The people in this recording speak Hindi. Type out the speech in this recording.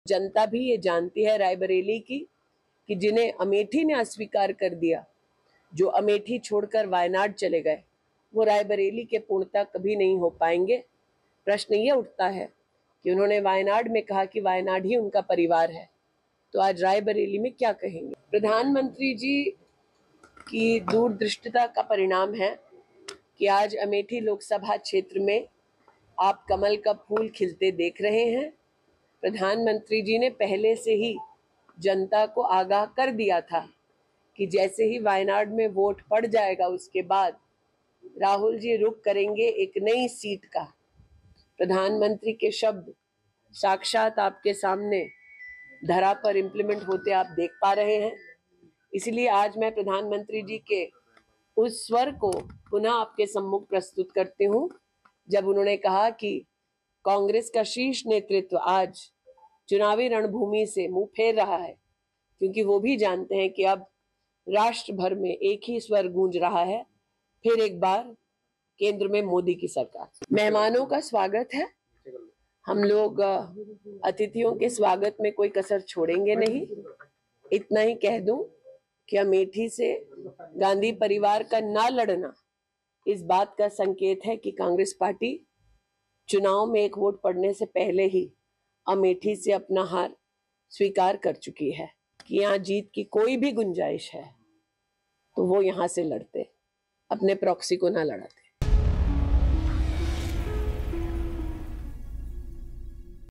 जनता भी ये जानती है रायबरेली की कि जिन्हें अमेठी ने अस्वीकार कर दिया, जो अमेठी छोड़कर वायनाड चले गए, वो रायबरेली के पूर्णता कभी नहीं हो पाएंगे। प्रश्न ये उठता है कि उन्होंने वायनाड में कहा कि वायनाड ही उनका परिवार है, तो आज रायबरेली में क्या कहेंगे? प्रधानमंत्री जी की दूरदृष्टता का परिणाम है कि आज अमेठी लोकसभा क्षेत्र में आप कमल का फूल खिलते देख रहे हैं। प्रधानमंत्री जी ने पहले से ही जनता को आगाह कर दिया था कि जैसे ही वायनाड में वोट पड़ जाएगा उसके बाद राहुल जी रुख करेंगे एक नई सीट का। प्रधानमंत्री के शब्द साक्षात आपके सामने धरा पर इम्प्लीमेंट होते आप देख पा रहे हैं। इसलिए आज मैं प्रधानमंत्री जी के उस स्वर को पुनः आपके सम्मुख प्रस्तुत करती हूं जब उन्होंने कहा कि कांग्रेस का शीर्ष नेतृत्व आज चुनावी रणभूमि से मुंह फेर रहा है, क्योंकि वो भी जानते हैं कि अब राष्ट्र भर में एक ही स्वर गूंज रहा है, फिर एक बार केंद्र में मोदी की सरकार। मेहमानों का स्वागत है। हम लोग अतिथियों के स्वागत में कोई कसर छोड़ेंगे नहीं। इतना ही कह दूं कि अमेठी से गांधी परिवार का ना लड़ना इस बात का संकेत है कि कांग्रेस पार्टी चुनाव में एक वोट पड़ने से पहले ही अमेठी से अपना हार स्वीकार कर चुकी है कि यहाँ जीत की कोई भी गुंजाइश है तो वो यहाँ से लड़ते, अपने प्रॉक्सी को ना लड़ाते।